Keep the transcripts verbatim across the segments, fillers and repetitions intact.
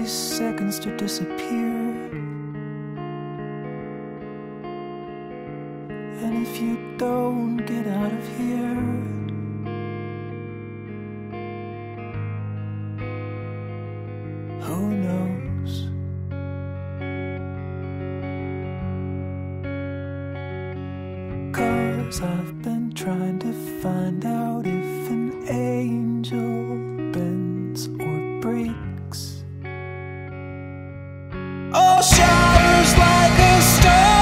these seconds to disappear. And if you don't get out of here, who knows? Cause I've been trying to find out if an angel bends or breaks. Oh, showers like a stone.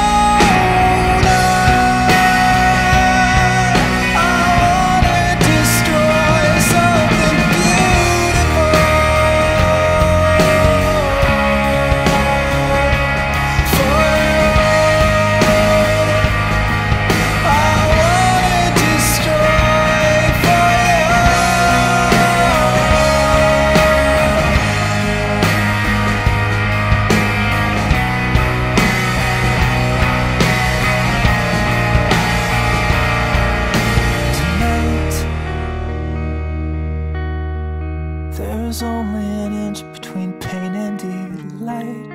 There's only an inch between pain and delight.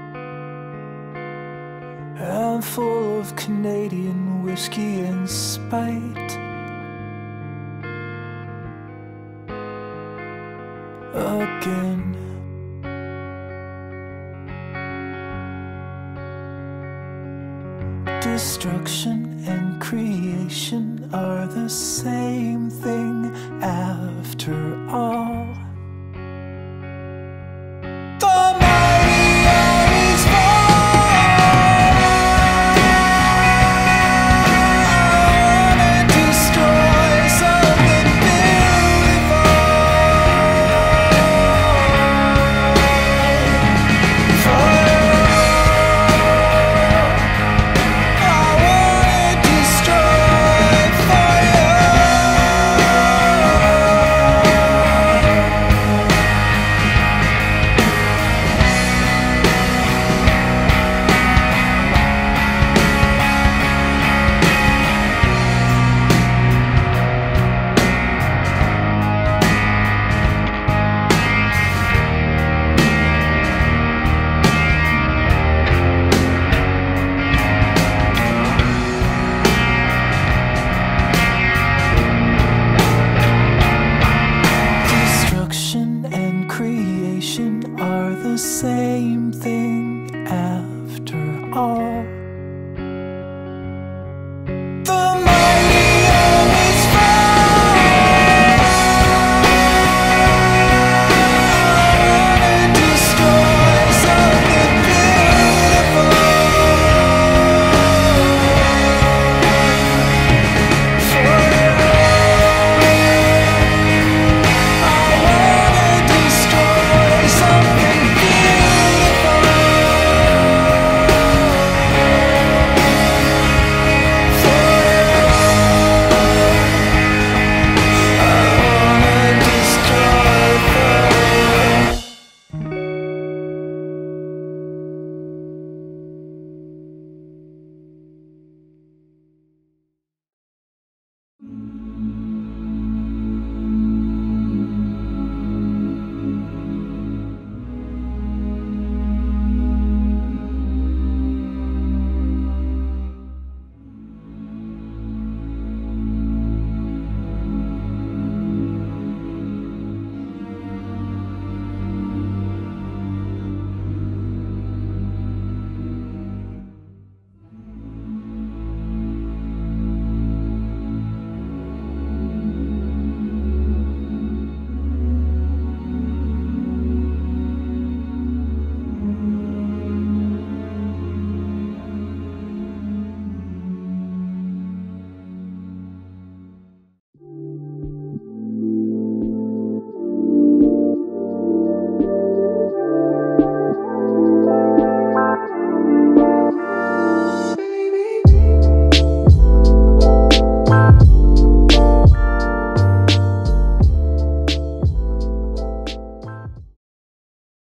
I'm full of Canadian whiskey and spite. Again. Destruction and creation are the same thing after all.